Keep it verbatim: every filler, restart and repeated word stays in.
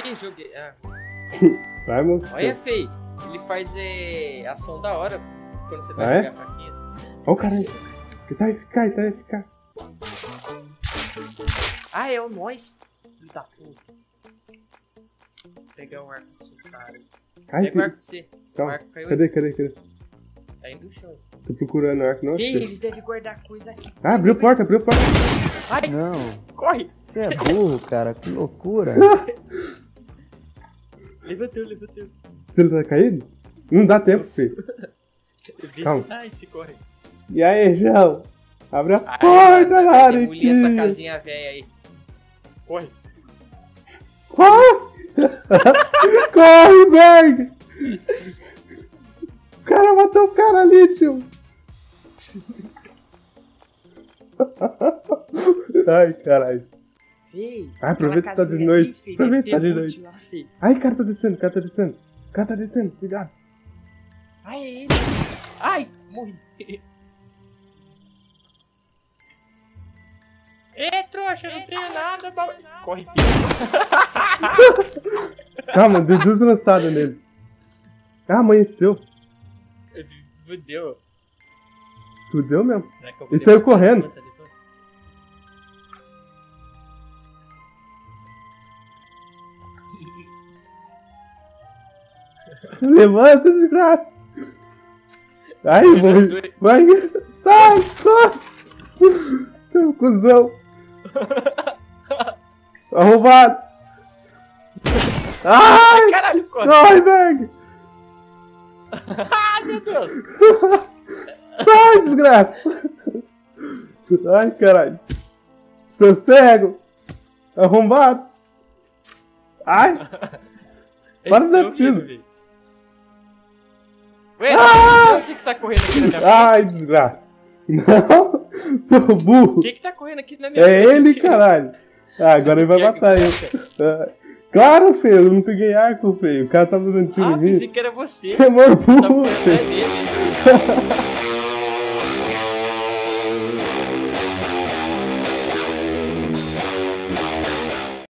Ih, joguei. Ah. Vai, moço. Olha, feio. Ele faz é, ação da hora quando você vai Ah, é? jogar a faquinha. Olha o cara aí. Ele tá eficaz, ele tá eficaz. Ah, é o nós. Filho da puta. Vou pegar o arco do seu cara. Ai, Pega o arco pra você. O calma. arco caiu Cadê, aí. cadê, cadê? Tá aí no chão. Tô procurando o arco, não Ih, achei. eles devem guardar coisa aqui. Ah, abriu a porta, abriu a porta. Ai, Não, corre. você é burro, cara. Que loucura. Levantou, levantou. Você não tá caído? Não dá tempo, filho. Vê Calma. se... Ai, se corre. E aí, João? Abre a Ai, porta, vai Lari. demolir essa casinha velha aí. Corre. Corre! Corre, Berg! O cara matou o cara ali, tio. Ai, caralho. Fei. Ah, aproveita que tá de noite. Aproveita que tá de noite. Lá, Fei. Ai, o cara tá descendo, o cara tá descendo. O cara tá descendo, cuidado. Ai, é ele. Ai, morri. Ê, trouxa, não tenho nada. Ba... Corre, filho. Calma, deu duas lançadas nele. Ah, amanheceu. Fudeu. Fudeu mesmo. Será que eu Ele saiu correndo. Levanta, levanta. Levanta, desgraça. Ai, Levantou. vai. Vai. Sai, corre. Seu cuzão. Arrombado. Ai, Ai, caralho, corre. ai, Berg. Ai, meu Deus. Sai, desgraça. Ai, caralho. Seu cego. Arrombado. Ai. Para de dar tiro. Ué, Ah! você que tá correndo aqui na minha frente? Ai, desgraça. Não, seu burro. Quem que tá correndo aqui na minha É frente? ele, caralho. Ah, agora ele vai Jack matar eu. Black. Ah, claro, feio, eu não peguei arco, feio. O cara tava dando tiro Ah, em mim. pensei que era você. É meu Tá burro, correndo feio. atrás dele.